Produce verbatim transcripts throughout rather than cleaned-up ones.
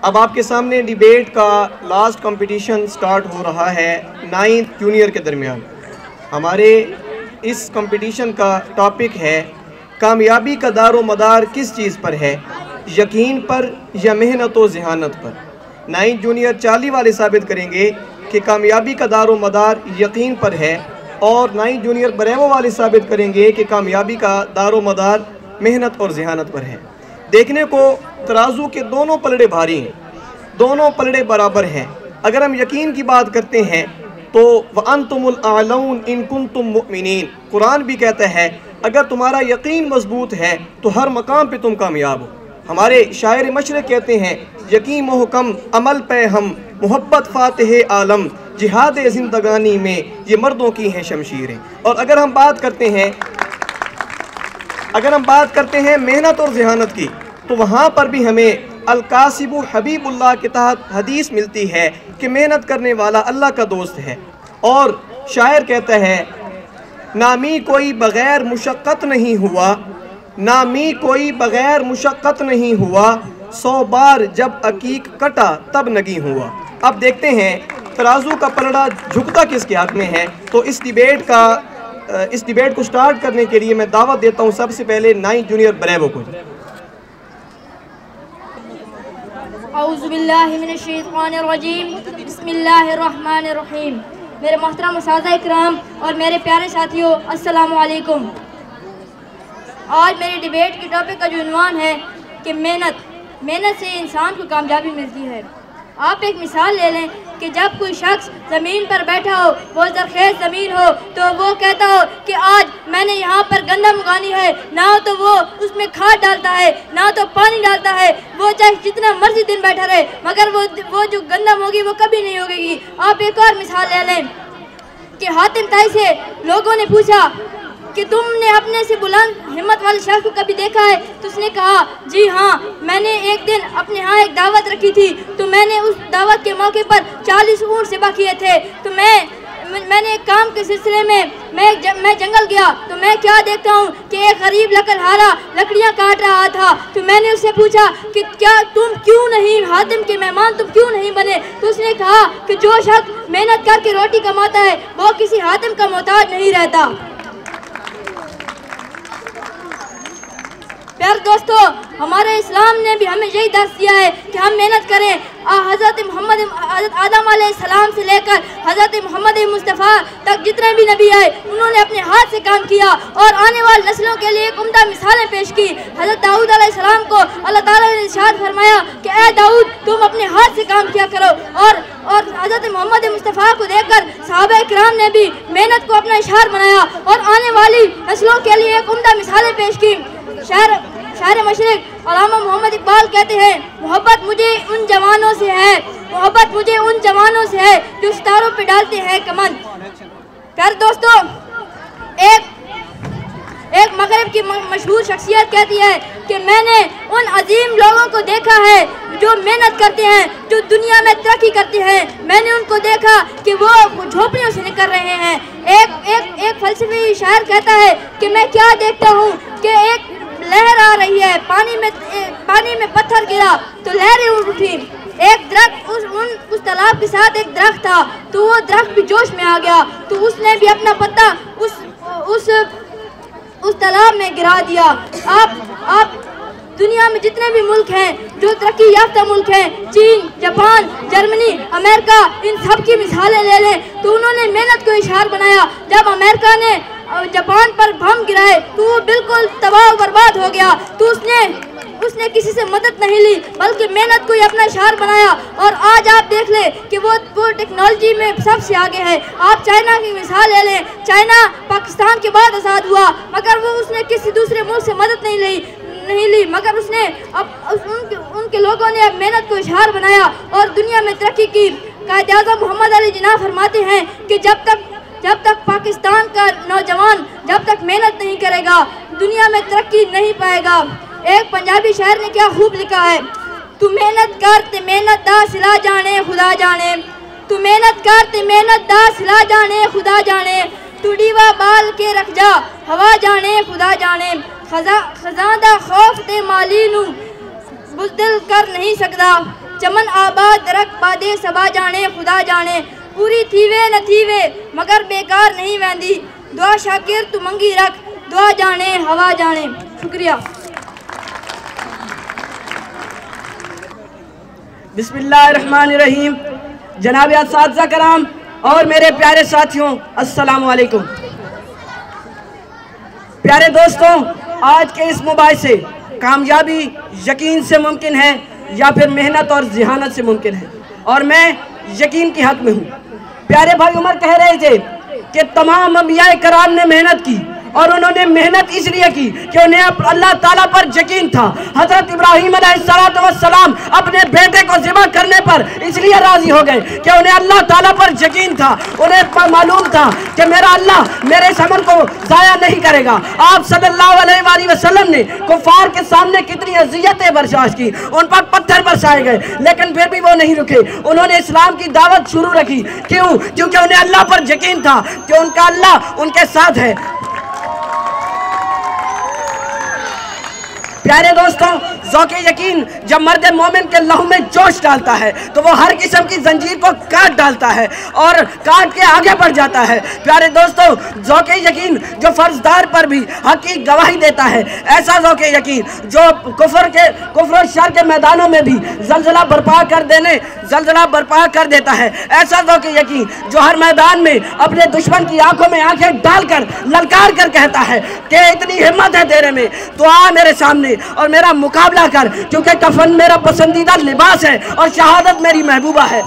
अब आपके सामने डिबेट का लास्ट कंपटीशन स्टार्ट हो रहा है नाइन्थ जूनियर के दरमियान। हमारे इस कंपटीशन का टॉपिक है कामयाबी का दारो मदार किस चीज़ पर है, यकीन पर या मेहनत व ज़हानत पर। नाइन्थ जूनियर चाली वाले साबित करेंगे कि कामयाबी का दारो मदार यकीन पर है और नाइन्थ जूनियर बरेवो वाले साबित करेंगे कि कामयाबी का दारो मदार मेहनत और ज़हानत पर है। देखने को तराजू के दोनों पलड़े भारी हैं, दोनों पलड़े बराबर हैं। अगर हम यकीन की बात करते हैं तो वअंतुमुल आलऊन इन कुंतुम मुमिनीन, कुरान भी कहता है अगर तुम्हारा यकीन मजबूत है तो हर मकाम पे तुम कामयाब हो। हमारे शायर मशरक़ कहते हैं यकीन मोहकम अमल पे हम मोहब्बत फातिह आलम, जिहाद ज़िंदगानी में ये मर्दों की हैं शमशीरें। और अगर हम बात करते हैं अगर हम बात करते हैं मेहनत और ज़हानत की तो वहाँ पर भी हमें अल-कासिबु हबीबुल्लाह के तहत हदीस मिलती है कि मेहनत करने वाला अल्लाह का दोस्त है। और शायर कहता है नामी कोई बग़ैर मुशक्क़त नहीं हुआ, नामी कोई बग़ैर मुशक्क़त नहीं हुआ, सौ बार जब अकीक कटा तब नगी हुआ। अब देखते हैं तराजू का पलड़ा झुकता किसके हक़ में है। तो इस डिबेट का इस डिबेट को स्टार्ट करने के लिए मैं दावत देता हूँ सबसे पहले नाइन्थ जूनियर बरेवो को। औज़ु बिल्लाहि मिनश शैतानिर रजीम, बिस्मिल्लाहिर रहमानिर रहीम। मेरे मोहतरम उस्ताद इकराम और मेरे प्यारे साथियों, अस्सलामु अलैकुम। आज मेरे डिबेट के टॉपिक का जो उन्वान है कि मेहनत मेहनत से इंसान को कामयाबी मिलती है। आप एक मिसाल ले लें कि जब कोई शख्स ज़मीन पर बैठा हो, वो ज़रख़ेज़ ज़मीन हो, तो वो कहता हो कि आज मैंने यहाँ पर गंदम उगानी है, ना तो वो उसमें खाद डालता है ना तो पानी डालता है। वो चाहे जितना मर्जी दिन बैठा रहे मगर वो वो जो गंदम होगी वो कभी नहीं उगेगी। आप एक और मिसाल ले लें कि हातिम ताई से लोगों ने पूछा कि तुमने अपने से बुलंद हिम्मत वाले शख्स को कभी देखा है? तो उसने कहा जी हाँ, मैंने एक दिन अपने यहाँ एक दावत रखी थी, तो मैंने उस दावत के मौके पर चालीस ऊँट ज़िबा किए थे। तो मैं मैंने एक काम के सिलसिले में मैं ज, मैं जंगल गया तो मैं क्या देखता हूँ कि एक गरीब लकड़हारा लकड़ियाँ काट रहा था। तो मैंने उससे पूछा कि क्या तुम क्यों नहीं हातिम के मेहमान तुम क्यों नहीं बने? तो उसने कहा कि जो शख्स मेहनत करके रोटी कमाता है वो किसी हातिम का मोहताज नहीं रहता। प्यारे दोस्तों, हमारे इस्लाम ने भी हमें यही दर्श दिया है कि हम मेहनत करें। हज़रत मोहम्मद हज़रत आदम अलैहिस्सलाम से लेकर हज़रत मोहम्मद मुस्तफ़ा तक जितने भी नबी आए उन्होंने अपने हाथ से काम किया और आने वाली नस्लों के लिए एक उम्दा मिसालें पेश की। हज़रत दाऊद अलैहिस्सलाम को अल्लाह ताला ने इरशाद फरमाया कि ए दाऊद तुम अपने हाथ से काम किया करो। और और हज़रत मोहम्मद मुस्तफ़ा को देखकर सहाबा इकराम ने भी मेहनत को अपना इशार बनाया और आने वाली नस्लों के लिए एक उम्दा मिसालें पेश की। शायर शायर मशरिक़ अल्लामा मोहम्मद इकबाल कहते हैं मोहब्बत मुझे उन जवानों से है, मोहब्बत मुझे उन जवानों से है जो सितारों पे डालते हैं कमन। प्यारे दोस्तों, एक एक मगरब की मशहूर शख्सियत कहती है कि मैंने उन अजीम लोगों को देखा है जो मेहनत करते हैं, जो दुनिया में तरक्की करते हैं। मैंने उनको देखा कि वो झोपड़ियों से निकल रहे हैं। एक एक एक फलसफी शायर कहता है कि मैं क्या देखता हूँ कि एक लहर आ रही है, पानी में पानी में पत्थर गिरा तो लहरें उठी। एक दरख्त उस उन उस तालाब के साथ एक दरख्त था तो वो दरख्त भी जोश में आ गया तो उसने भी अपना पत्ता उस उस उस तालाब में गिरा दिया। आप आप दुनिया में जितने भी मुल्क हैं जो तरक्की याफ्ता मुल्क हैं, चीन, जापान, जर्मनी, अमेरिका, इन सब की मिसालें ले लें तो उन्होंने मेहनत को इशार बनाया। जब अमेरिका ने जापान पर बम गिराए तो वो बिल्कुल तबाह बर्बाद हो गया तो उसने उसने किसी से मदद नहीं ली बल्कि मेहनत को ही अपना इशार बनाया। और आज आप देख ले कि वो वो टेक्नोलॉजी में सबसे आगे है। आप चाइना की मिसाल ले लें, चाइना पाकिस्तान के बाद आज़ाद हुआ मगर वो उसने किसी दूसरे मुल्क से मदद नहीं ली नहीं ली मगर उसने अब उस, उनके, उनके लोगों ने अब मेहनत को इशार बनाया और दुनिया में तरक्की की। कायद-ए-आज़म मोहम्मद अली जिन्ना फरमाते हैं कि जब तक जब तक पाकिस्तान का नौजवान जब तक मेहनत नहीं करेगा दुनिया में तरक्की नहीं पाएगा। एक पंजाबी शायर ने क्या खूब लिखा है, तू मेहनत कर ते मेहनत दा सिला जाने खुदा जाने, तू मेहनत कर ते मेहनत दा सिला जाने खुदा जाने, तू डीवा बाल के रख जा हवा जाने खुदा जाने, खजा खजादा खौफ ते माली नू बुज़दिल कर नहीं सकता। चमन आबाद दरख्त बादे सबा जाने खुदा जाने, पूरी थीवे न थीवे मगर बेकार नहीं वेंदी, दुआ शाकिर तू मंगी रख, दुआ जाने हवा जाने। शुक्रिया। बिस्मिल्लाहिर्रहमानिर्रहीम। जनाब असातिज़ा कराम और मेरे प्यारे साथियों, अस्सलामु अलैकुम। प्यारे दोस्तों, आज के इस मोबाइल से कामयाबी यकीन से मुमकिन है या फिर मेहनत और ज़हानत से मुमकिन है, और मैं यकीन के हक में हूँ। प्यारे भाई उमर कह रहे थे कि तमाम अंबिया कराम ने मेहनत की, और उन्होंने मेहनत इसलिए की कि उन्हें अल्लाह ताला पर यकीन था। हज़रत इब्राहीम अलैहिस्सलाम अपने बेटे को ज़िबा करने पर इसलिए राज़ी हो गए कि उन्हें अल्लाह ताला पर यकीन था। उन्हें मालूम था कि मेरा अल्लाह मेरे इस अमल को ज़ाया नहीं करेगा। आप सल्लल्लाहु अलैहि वसल्लम ने कुफ़ार के सामने कितनी अज़ियतें बर्दाश्त की, उन पर पत्थर बरसाए गए, लेकिन फिर भी वो नहीं रुके। उन्होंने इस्लाम की दावत शुरू रखी। क्यों? क्योंकि उन्हें अल्लाह पर यकीन था कि उनका अल्लाह उनके साथ है। प्यारे दोस्तों, ज़ौक़े यकीन जब मर्द मोमिन के लहू में जोश डालता है तो वो हर किस्म की जंजीर को काट डालता है और काट के आगे बढ़ जाता है। प्यारे दोस्तों, ज़ौक़े यकीन जो फर्जदार पर भी हक़ की गवाही देता है, ऐसा ज़ौक़े यकीन जो कुफ्र के कुफ्र और शर के मैदानों में भी जलजला बर्पा कर देने जलजला बर्पा कर देता है, ऐसा ज़ौक़े यकीन जो हर मैदान में अपने दुश्मन की आंखों में आंखें डालकर ललकार कर कहता है कि इतनी हिम्मत है तेरे में तो आ मेरे सामने और मेरा मुकाबला कर, क्योंकि कफन मेरा पसंदीदा लिबास है और शहादत मेरी महबूबा है।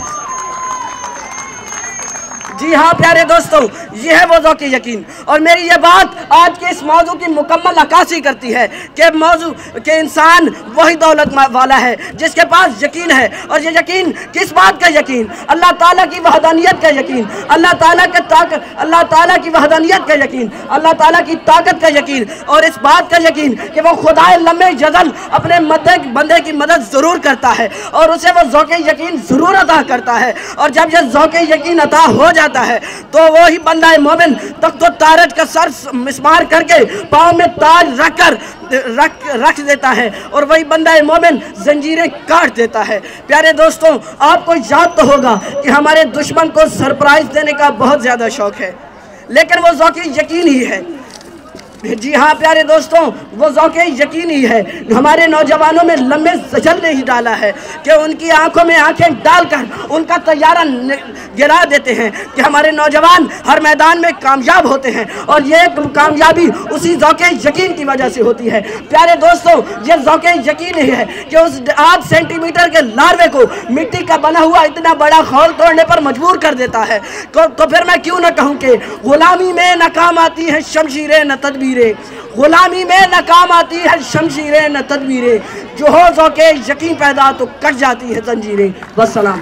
जी हाँ प्यारे दोस्तों, ये है वो ज़ौक़े यकीन। और मेरी ये बात आज के इस मौजू की मुकम्मल अक्कासी करती है कि मौजू के इंसान वही दौलत वाला है जिसके पास यकीन है। और ये यकीन किस बात का यकीन? अल्लाह ताला की वहदानियत का यकीन, अल्लाह ताला के ताकत अल्लाह ताला की वहदानियत का यकीन, अल्लाह ताला की ताकत का यकीन, और इस बात का यकीन कि वो खुदाए लम्हे जज़ल अपने मदे बंदे की मदद ज़रूर करता है और उसे वो ज़ौक़े यकीन ज़रूर अता करता है। और जब यह ज़ौक़े यकीन अता हो जाता है तो वो ही बंदा मोमिन तख्त व तारज का सर मिस्मार करके पाँव में ताज रख कर रख रख देता है और वही बंदा मोमिन जंजीरें काट देता है। प्यारे दोस्तों, आपको याद तो होगा कि हमारे दुश्मन को सरप्राइज देने का बहुत ज़्यादा शौक है, लेकिन वो ज़ौक़े यकीन ही है। जी हाँ प्यारे दोस्तों, वो ज़ौक़े यकीन ही है। हमारे नौजवानों में लम्बे जजल ने ही डाला है कि उनकी आंखों में आंखें डालकर उनका तैयारा गिरा देते हैं कि हमारे नौजवान हर मैदान में कामयाब होते हैं, और ये कामयाबी उसी ज़ौक़े यकीन की वजह से होती है। प्यारे दोस्तों, ये ज़ौक़े यकीन ही है कि उस आठ सेंटीमीटर के लार्वे को मिट्टी का बना हुआ इतना बड़ा खौल तोड़ने पर मजबूर कर देता है। तो, तो फिर मैं क्यों न कहूँ कि गुलामी में नाकाम आती है शमशीरें न तदबीरें, गुलामी में नाकाम आती है शमशीरें न तदबीरें, जो हो ज़ौक़े यकीन पैदा तो कट जाती है जंजीरें। वस्सलाम।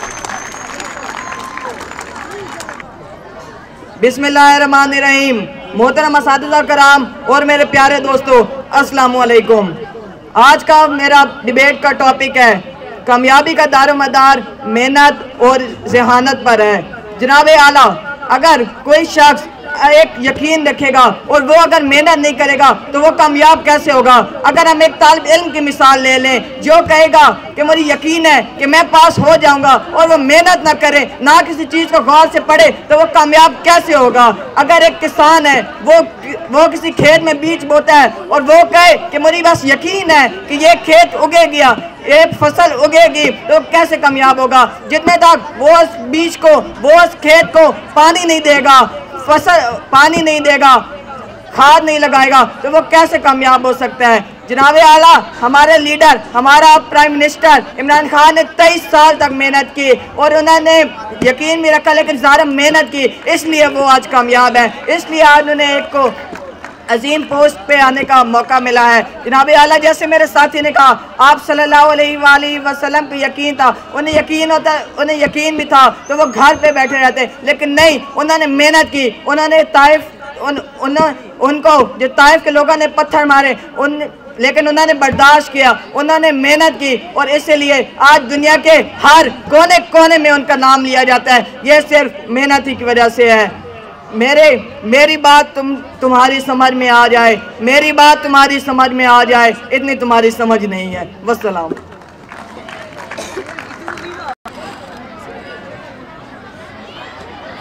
बिस्मिल्लाहिर्रहमानिर्रहीम। मोहतरम असातिज़ा कराम और मेरे प्यारे दोस्तों, अस्सलामु अलैकुम। आज का मेरा डिबेट का टॉपिक है कामयाबी का दारोमदार मेहनत और ज़हानत पर है। जनाब आला, अगर कोई शख्स एक यकीन रखेगा और वो अगर मेहनत नहीं करेगा तो वो कामयाब कैसे होगा? अगर हम एक तालिब इल्म की मिसाल ले लें जो कहेगा कि मुझे यकीन है कि मैं पास हो जाऊंगा और वो मेहनत ना करे, ना किसी चीज़ को गौर से पढ़े, तो वो कामयाब कैसे होगा? अगर एक किसान है वो वो किसी खेत में बीज बोता है और वो कहे कि मुझे बस यकीन है कि ये खेत उगे गया, एक फसल उगेगी, तो कैसे कामयाब होगा? जितने तक वो उस बीज को वो उस खेत को पानी नहीं देगा, फसल पानी नहीं देगा, खाद नहीं लगाएगा, तो वो कैसे कामयाब हो सकता है? जनाब आला, हमारे लीडर, हमारा प्राइम मिनिस्टर इमरान खान ने तेईस साल तक मेहनत की और उन्होंने यकीन भी रखा, लेकिन ज़्यादा मेहनत की, इसलिए वो आज कामयाब है। इसलिए आज उन्हें एक को अजीम पोस्ट पे आने का मौका मिला है। जनाब आला, जैसे मेरे साथी ने कहा, आप सल्लल्लाहु अलैहि वसल्लम को यकीन था, उन्हें यकीन होता उन्हें यकीन भी था तो वो घर पे बैठे रहते, लेकिन नहीं, उन्होंने मेहनत की। उन्होंने ताइफ उन, उन, उनको जो ताइफ के लोगों ने पत्थर मारे उन लेकिन उन्होंने बर्दाश्त किया, उन्होंने मेहनत की, और इसलिए आज दुनिया के हर कोने कोने में उनका नाम लिया जाता है। ये सिर्फ मेहनत ही की वजह से है। मेरे मेरी बात तुम तुम्हारी समझ में आ जाए, मेरी बात तुम्हारी समझ में आ जाए, इतनी तुम्हारी समझ नहीं है। वस्सलाम।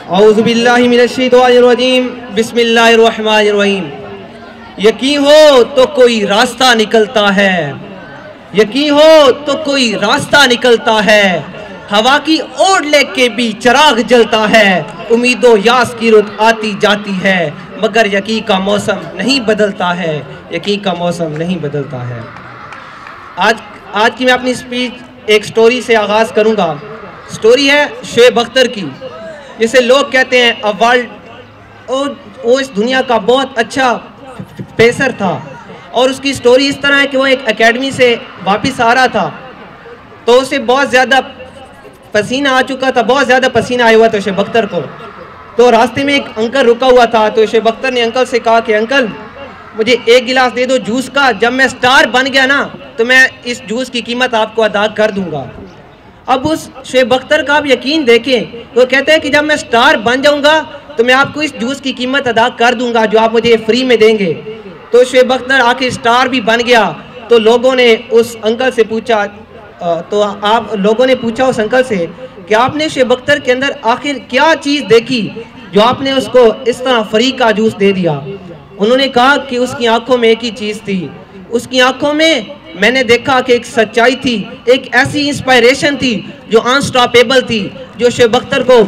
औज़ु बिल्लाहि मिनश्शैतानिर्रजीम, बिस्मिल्लाहिर्रहमानिर्रहीम। यकीन हो तो कोई रास्ता निकलता है, यकीन हो तो कोई रास्ता निकलता है, हवा की ओट लेके भी चिराग जलता है, उम्मीदों यास की रुत आती जाती है, मगर यकीन का मौसम नहीं बदलता है, यकीन का मौसम नहीं बदलता है। आज आज की मैं अपनी स्पीच एक स्टोरी से आगाज़ करूँगा। स्टोरी है शोएब अख्तर की, जिसे लोग कहते हैं अ वर्ल्ड, वो इस दुनिया का बहुत अच्छा पेसर था। और उसकी स्टोरी इस तरह है कि वो एक एकेडमी से वापस आ रहा था, तो उसे बहुत ज़्यादा पसीना आ चुका था, बहुत ज़्यादा पसीना आया हुआ था शोएब अख्तर को। तो रास्ते में एक अंकल रुका हुआ था, तो शोएब अख्तर ने अंकल से कहा कि अंकल मुझे एक गिलास दे दो जूस का, जब मैं स्टार बन गया ना तो मैं इस जूस की कीमत आपको अदा कर दूंगा। अब उस शोएब अख्तर का आप यकीन देखें, तो कहते हैं कि जब मैं स्टार बन जाऊंगा तो मैं आपको इस जूस की कीमत अदा कर दूंगा जो आप मुझे फ्री में देंगे। तो शोएब अख्तर आखिर स्टार भी बन गया। तो लोगों ने उस अंकल से पूछा, तो आप लोगों ने पूछा उस अंकल से कि आपने शोएब अख्तर के अंदर आखिर क्या चीज़ देखी जो आपने उसको इस तरह फ्री का जूस दे दिया। उन्होंने कहा कि उसकी आंखों में एक ही चीज़ थी, उसकी आंखों में मैंने देखा कि एक सच्चाई थी, एक ऐसी इंस्पायरेशन थी जो अनस्टॉपेबल थी, जो शोएब अख्तर को,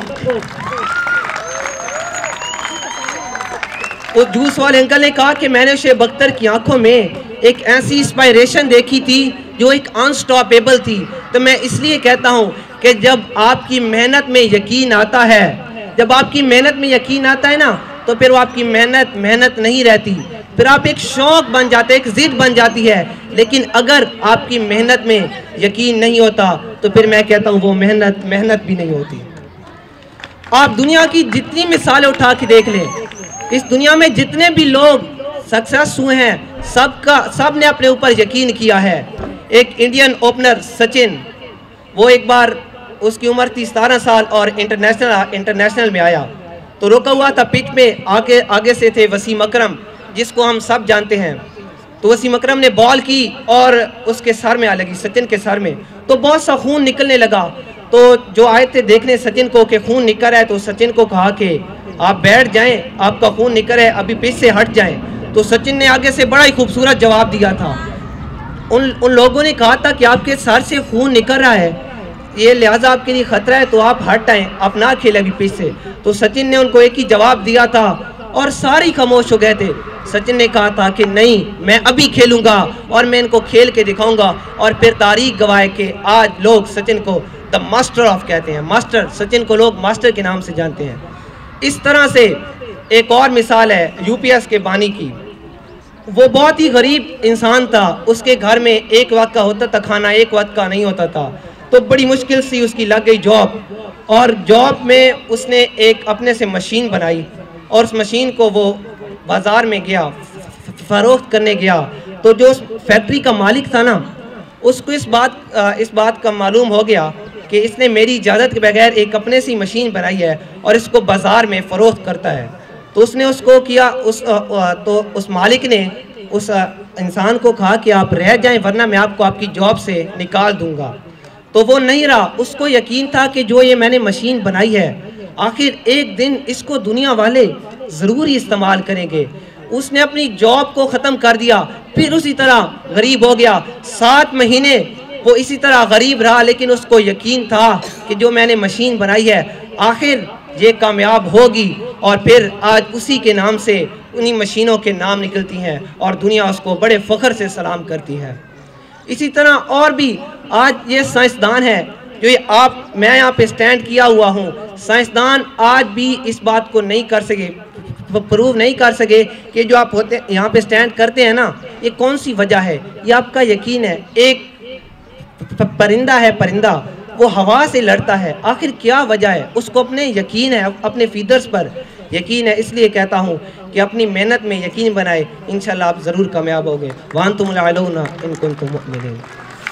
उस जूस वाले अंकल ने कहा कि मैंने शोएब अख्तर की आंखों में एक ऐसी इंस्पायरेशन देखी थी जो एक अनस्टॉपेबल थी। तो मैं इसलिए कहता हूँ कि जब आपकी मेहनत में यकीन आता है, जब आपकी मेहनत में यकीन आता है ना, तो फिर वो आपकी मेहनत मेहनत नहीं रहती, फिर आप एक शौक बन जाते, एक जिद बन जाती है। लेकिन अगर आपकी मेहनत में यकीन नहीं होता तो फिर मैं कहता हूँ वो मेहनत मेहनत भी नहीं होती। आप दुनिया की जितनी मिसालें उठा के देख लें, इस दुनिया में जितने भी लोग सक्सेस हुए हैं, सबका सब ने अपने ऊपर यकीन किया है। एक इंडियन ओपनर सचिन, वो एक बार उसकी उम्र थी सतारह साल और इंटरनेशनल इंटरनेशनल में आया, तो रुका हुआ था पिच में, आगे आगे से थे वसीम अकरम जिसको हम सब जानते हैं। तो वसीम अकरम ने बॉल की और उसके सर में आ लगी, सचिन के सर में, तो बहुत सा खून निकलने लगा। तो जो आए थे देखने सचिन को कि खून निकल रहा है, तो सचिन को कहा कि आप बैठ जाएं, आपका खून निकल रहा है, अभी पिच से हट जाएं। तो सचिन ने आगे से बड़ा ही खूबसूरत जवाब दिया था। उन उन लोगों ने कहा था कि आपके सर से खून निकल रहा है, ये लिहाजा आपके लिए खतरा है, तो आप हट आएँ, आप ना खेलें अभी पिच से। तो सचिन ने उनको एक ही जवाब दिया था और सारे खामोश हो गए थे। सचिन ने कहा था कि नहीं, मैं अभी खेलूंगा और मैं इनको खेल के दिखाऊंगा। और फिर तारीख गवाए कि आज लोग सचिन को द मास्टर ऑफ कहते हैं, मास्टर, सचिन को लोग मास्टर के नाम से जानते हैं। इस तरह से एक और मिसाल है यूपीएस के बानी की। वो बहुत ही गरीब इंसान था, उसके घर में एक वक्त का होता था खाना, एक वक्त का नहीं होता था। तो बड़ी मुश्किल से उसकी लग गई जॉब, और जॉब में उसने एक अपने से मशीन बनाई और उस मशीन को वो बाज़ार में गया, फ़रोख्त करने गया। तो जो उस फैक्ट्री का मालिक था ना, उसको इस बात इस बात का मालूम हो गया कि इसने मेरी इजाज़त के बगैर एक अपने सी मशीन बनाई है और इसको बाज़ार में फ़रोख्त करता है। तो उसने उसको किया, उस तो उस मालिक ने उस इंसान को कहा कि आप रह जाएं वरना मैं आपको आपकी जॉब से निकाल दूंगा। तो वो नहीं रहा, उसको यकीन था कि जो ये मैंने मशीन बनाई है आखिर एक दिन इसको दुनिया वाले ज़रूर ही इस्तेमाल करेंगे। उसने अपनी जॉब को ख़त्म कर दिया, फिर उसी तरह गरीब हो गया। सात महीने वो इसी तरह गरीब रहा, लेकिन उसको यकीन था कि जो मैंने मशीन बनाई है आखिर ये कामयाब होगी। और फिर आज उसी के नाम से उन्हीं मशीनों के नाम निकलती हैं और दुनिया उसको बड़े फ़ख्र से सलाम करती है। इसी तरह और भी आज ये साइंसदान है जो ये आप मैं यहाँ पे स्टैंड किया हुआ हूँ, साइंसदान आज भी इस बात को नहीं कर सके, प्रूव नहीं कर सके कि जो आप होते यहाँ पे स्टैंड करते हैं ना, ये कौन सी वजह है। ये आपका यकीन है। एक परिंदा है, परिंदा वो हवा से लड़ता है, आखिर क्या वजह है? उसको अपने यकीन है, अपने फीदर्स पर यकीन है। इसलिए कहता हूँ कि अपनी मेहनत में यकीन बनाए, इंशाल्लाह आप ज़रूर कामयाब होगे। वांतुमुल आलूना इन कुंतुम मुमिनीन।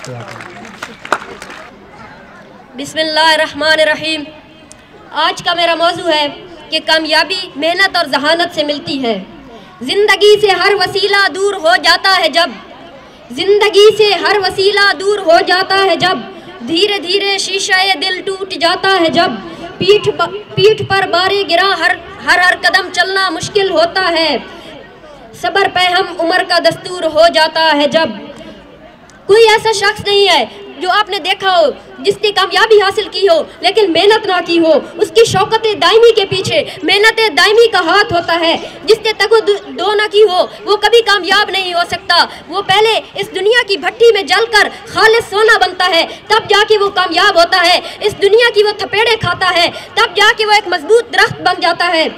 बिस्मिल्लाहिर्रहमानिर्रहीम। आज का मेरा मौजू है कि कामयाबी मेहनत और जहानत से मिलती है। ज़िंदगी से हर वसीला दूर हो जाता है जब, ज़िंदगी से हर वसीला दूर हो जाता है जब, धीरे धीरे शीशे दिल टूट जाता है जब, पीठ पीठ पर बारी गिरा हर हर हर कदम चलना मुश्किल होता है। सब्र पे हम उम्र का दस्तूर हो जाता है जब। कोई ऐसा शख्स नहीं है जो आपने देखा हो जिसने कामयाबी हासिल की हो लेकिन मेहनत ना की हो। उसकी शौकत दायमी के पीछे मेहनत दायमी का हाथ होता है। जिसने तको दो ना की हो वो कभी कामयाब नहीं हो सकता। वो पहले इस दुनिया की भट्टी में जलकर खालिस सोना बनता है, तब जाके वो कामयाब होता है। इस दुनिया की वो थपेड़े खाता है, तब जाके वो एक मजबूत दरख्त बन जाता है।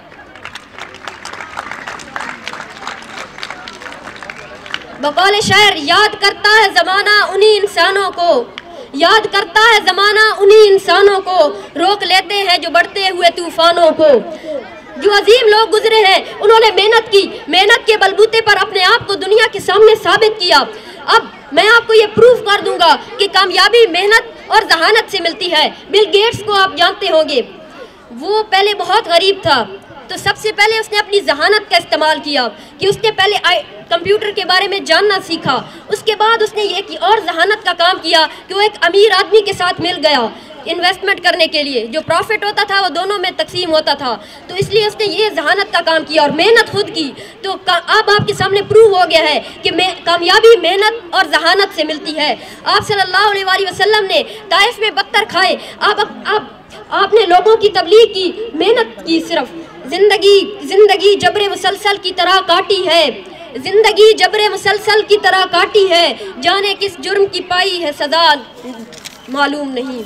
बकौल शायर, याद करता है ज़माना उन्हीं इंसानों को, याद करता है ज़माना उन्हीं इंसानों को, रोक लेते हैं जो बढ़ते हुए तूफानों को। जो अजीम लोग गुजरे हैं उन्होंने मेहनत की, मेहनत के बलबूते पर अपने आप को दुनिया के सामने साबित किया। अब मैं आपको ये प्रूफ कर दूंगा कि कामयाबी मेहनत और जहानत से मिलती है। बिल गेट्स को आप जानते होंगे, वो पहले बहुत गरीब था, तो सबसे पहले उसने अपनी जहानत का इस्तेमाल किया कि उसने पहले कंप्यूटर के बारे में जानना सीखा। उसके बाद उसने ये की और जहानत का काम किया कि वो एक अमीर आदमी के साथ मिल गया इन्वेस्टमेंट करने के लिए। जो प्रॉफिट होता था वो दोनों में तकसीम होता था, तो इसलिए उसने ये जहानत का काम किया और मेहनत खुद की। तो अब आपके सामने प्रूव हो गया है कि कामयाबी मेहनत और जहानत से मिलती है। आप सल्लल्लाहु अलैहि वसल्लम ने ताइफ में पत्थर खाए, आप, आप आपने लोगों की तबलीग की, मेहनत की। सिर्फ जिंदगी जिंदगी जबरे मुसलसल की तरह काटी है, जिंदगी जबरे मुसलसल की तरह काटी है, जाने किस जुर्म की पाई है सजा मालूम नहीं।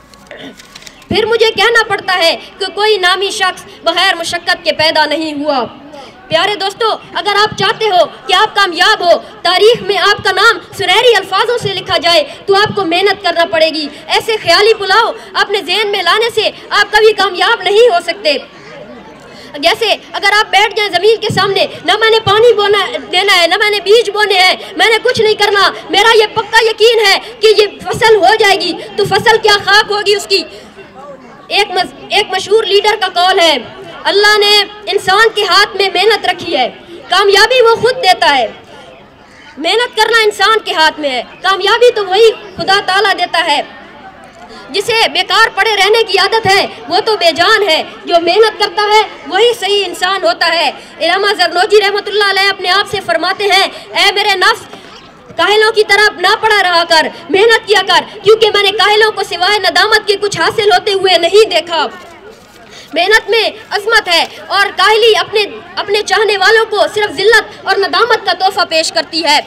फिर मुझे कहना पड़ता है कि कोई नामी शख्स बगैर मुशक्कत के पैदा नहीं हुआ। प्यारे दोस्तों, अगर आप चाहते हो कि आप कामयाब हो, तारीख में आपका नाम सुनहरी अल्फाजों से लिखा जाए, तो आपको मेहनत करना पड़ेगी। ऐसे ख्याली पुलाव अपने ज़हन में लाने से आप कभी कामयाब नहीं हो सकते। जैसे अगर आप बैठ जाएं ज़मीन के सामने, ना मैंने पानी बोना देना है, ना मैंने बीज बोने हैं, मैंने कुछ नहीं करना, मेरा ये पक्का यकीन है कि ये फसल हो जाएगी, तो फसल क्या खाक होगी उसकी। एक मज, एक मशहूर लीडर का कौल है, अल्लाह ने इंसान के हाथ में मेहनत रखी है, कामयाबी वो खुद देता है। मेहनत करना इंसान के हाथ में है, कामयाबी तो वही खुदा ताला देता है। जिसे बेकार पड़े रहने की आदत है वो तो बेजान है, जो मेहनत करता है वही सही इंसान होता है। इलामा ज़रनोजी रहमतुल्लाह अलैह अपने आप से फरमाते हैं, ऐ मेरे नफ्स, काहिलों की तरफ ना पड़ा रहा कर, मेहनत किया कर, क्योंकि मैंने काहिलों को सिवाय नदामत के कुछ हासिल होते हुए नहीं देखा। मेहनत में अज़मत है और काहिली अपने अपने चाहने वालों को सिर्फ जिल्लत और नदामत का तोहफा पेश करती है।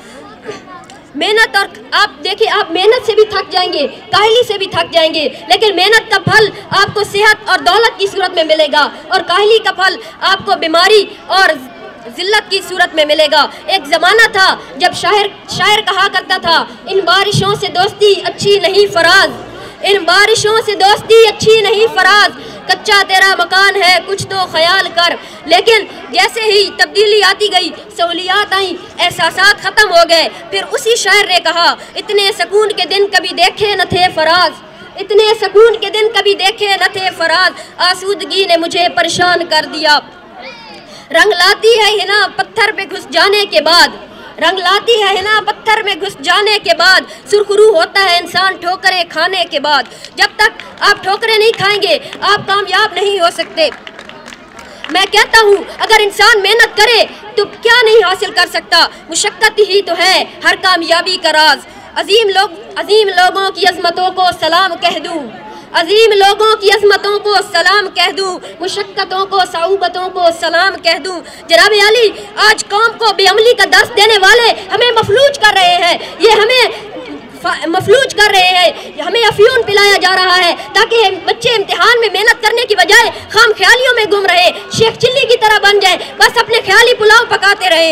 मेहनत, और आप देखिए, आप मेहनत से भी थक जाएंगे, काहिली से भी थक जाएंगे, लेकिन मेहनत का फल आपको सेहत और दौलत की सूरत में मिलेगा और काहिली का फल आपको बीमारी और जिल्लत की सूरत में मिलेगा। एक ज़माना था जब शायर शायर कहा करता था, इन बारिशों से दोस्ती अच्छी नहीं फराज, इन बारिशों से दोस्ती अच्छी नहीं फराज, कच्चा तेरा मकान है कुछ तो ख्याल कर। लेकिन जैसे ही तब्दीली आती गई, सहूलियात आई, एहसासात ख़त्म हो गए। फिर उसी शायर ने कहा, इतने सुकून के दिन कभी देखे न थे फराज, इतने सुकून के दिन कभी देखे न थे फराज, आसूदगी ने मुझे परेशान कर दिया। रंग लाती है हिना पत्थर पे घुस जाने के बाद, रंग लाती है हिना पत्थर में घुस जाने के बाद, सुरखरू होता है इंसान ठोकरें खाने के बाद। जब तक आप ठोकरें नहीं खाएंगे आप कामयाब नहीं हो सकते। मैं कहता हूँ, अगर इंसान मेहनत करे तो क्या नहीं हासिल कर सकता। मुशक्कत ही तो है हर कामयाबी का राज। अजीम लोग अजीम लोगों की अजमतों को सलाम कह दूँ, अजीम लोगों की अजमतों को सलाम कह दूँ, मुशक्कतों को सऊबतों को सलाम कह दूँ। जनाब अली, आज कौम को बेअमली का दर्स देने वाले हमें मफलूज कर रहे हैं, ये हमें मफलूज कर रहे हैं, हमें अफ्यून पिलाया जा रहा है ताकि बच्चे इम्तिहान में मेहनत करने की बजाय खाम ख्यालियों में गुम रहे, शेख चिल्ली की तरह बन जाए, बस अपने ख्याली पुलाव पकाते रहे।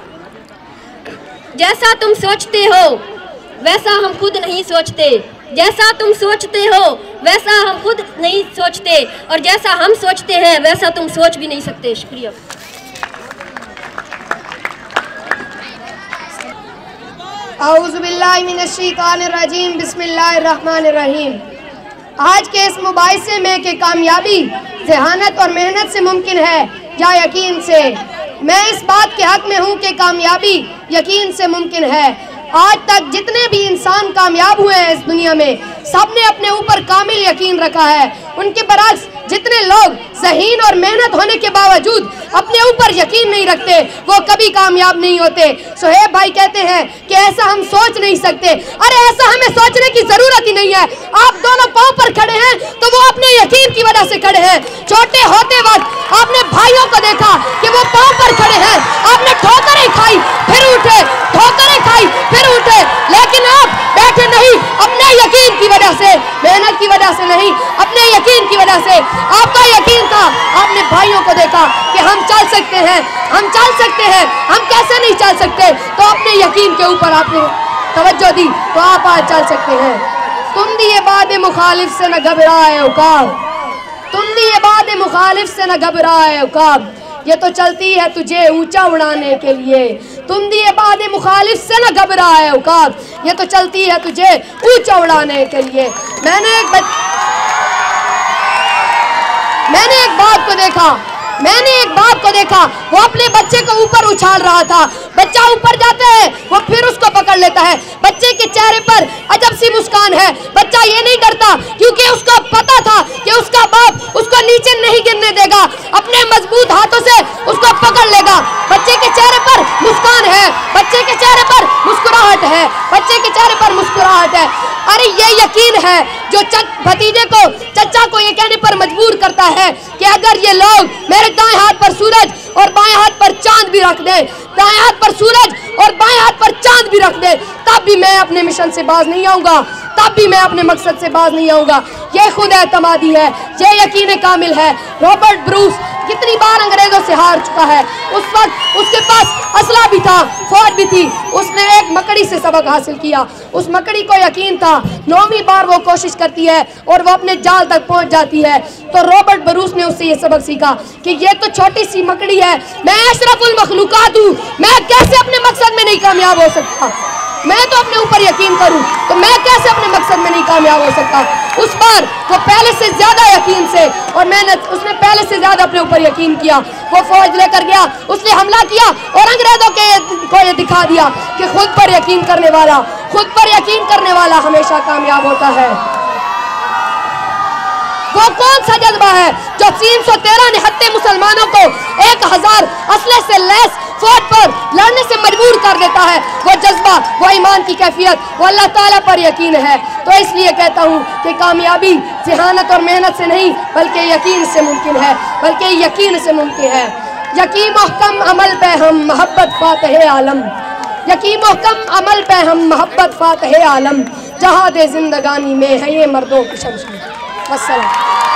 जैसा तुम सोचते हो वैसा हम खुद नहीं सोचते, जैसा तुम सोचते हो वैसा हम खुद नहीं सोचते, और जैसा हम सोचते हैं वैसा तुम सोच भी नहीं सकते। शुक्रिया। औज़ु बिल्लाहि मिनश्शैतानिर्रजीम, बिस्मिल्लाहिर्रहमानिर्रहीम। आज के इस मुबाहिसे में कि कामयाबी ज़हानत और मेहनत से मुमकिन है या यकीन से, मैं इस बात के हक़ में हूँ कि कामयाबी यकीन से मुमकिन है। आज तक जितने भी इंसान कामयाब हुए हैं इस दुनिया में, सब ने अपने ऊपर कामिल यकीन रखा है। उनके बरक्स जितने लोग ज़हीन और मेहनत होने के बावजूद अपने ऊपर यकीन नहीं रखते, वो कभी कामयाब नहीं होते। सुहेब भाई कहते हैं कि ऐसा हम सोच नहीं सकते। अरे ऐसा हमें सोचने की जरूरत ही नहीं है। आप दोनों पांव पर खड़े हैं तो वो अपने यकीन की वजह से खड़े हैं। छोटे होते वक्त आपने भाइयों को देखा कि वो पांव पर खड़े हैं। आपने ठोकरें खाई फिर उठे, ठोकरें खाई फिर उठे, लेकिन आप बैठे नहीं अपने यकीन की वजह से, मेहनत की वजह से नहीं, अपने यकीन की वजह से। आपका यकीन था, आपने भाइयों को देखा कि हम चल सकते हैं, हम चल सकते हैं, हम कैसे नहीं चल सकते, तो अपने यकीन के ऊपर आपने तवज्जो दी तो आप आज चल सकते हैं। तुम दिए बाद मुखालिफ से न घबराए उकाब, तुम दिए बाद मुखालिफ से न घबराए उकाब, ये तो चलती है तुझे ऊंचा उड़ाने के लिए। तुम दिए बाद मुखालिफ से न घबराए उकाब, ये तो चलती है तुझे ऊंचा उड़ाने के लिए। मैंने एक बच... मैंने एक बाप को देखा, मैंने एक बाप को देखा, वो अपने बच्चे को ऊपर उछाल रहा था। बच्चा ऊपर जाता है, वो फिर उसको पकड़ लेता है। बच्चे के चेहरे पर अजब सी मुस्कान है। बच्चा ये नहीं डरता क्योंकि उसको पता था कि उसका बाप उसको नीचे नहीं गिरने देगा, अपने मजबूत हाथों से उसको पकड़ लेगा। बच्चे के चेहरे पर मुस्कान है, बच्चे के चेहरे पर मुस्कुराहट है, बच्चे के चेहरे पर मुस्कुराहट है। अरे ये यकीन है जो भतीजे को, चचा को ये कहने पर मजबूर करता है कि अगर ये लोग मेरे दाएं हाथ पर सूरज और बाएं हाथ पर चांद भी रख दे, दाएं हाथ पर सूरज और बाएं हाथ पर चांद भी रख दे, तब भी मैं अपने मिशन से बाज नहीं आऊंगा, तब भी मैं अपने मकसद से बाज नहीं आऊंगा। ये खुद एतमादी है, ये यकीन कामिल है। रॉबर्ट ब्रूस कितनी बार अंग्रेजों से हार चुका है। उस वक्त उसके पास असला भी था, फौज भी थी। उसने एक मकड़ी से सबक हासिल किया। उस मकड़ी को यकीन था नौवीं बार वो कोशिश करती है और वो अपने जाल तक पहुंच जाती है। तो रॉबर्ट ब्रूस ने उससे ये सबक सीखा कि ये तो छोटी सी मकड़ी है, मैं अशरफुल मखलूकात हूँ, मैं कैसे अपने मकसद में नहीं कामयाब हो सकता। मैं तो अपने ऊपर यकीन करूं तो मैं कैसे अपने मकसद में नहीं कामयाब हो सकता। उस बार वो पहले से ज्यादा यकीन से और मेहनत, उसने पहले से ज्यादा अपने ऊपर यकीन किया। वो फौज लेकर गया, उसने हमला किया और अंग्रेजों के को ये दिखा दिया कि खुद पर यकीन करने वाला, खुद पर यकीन करने वाला हमेशा कामयाब होता है। वो कौन सा जज्बा है जो तीन सौ तेरह निहत्ते मुसलमानों को एक हजार असले से लैस फौज पर लड़ने से मजबूर कर देता है? वो जज्बा, वो ईमान की कैफियत, वो अल्लाह ताला पर यकीन है। तो इसलिए कहता हूँ कि कामयाबी ज़हानत और मेहनत से नहीं बल्कि यकीन से मुमकिन है, बल्कि यकीन से मुमकिन है। यकीन महकम अमल पे हम मोहब्बत फातह आलम, यकीन महकम अमल पे हम मोहब्बत फातह आलम, जहाद जिंदगानी में है ये मर्दों की शमशीर। वस्सलाम।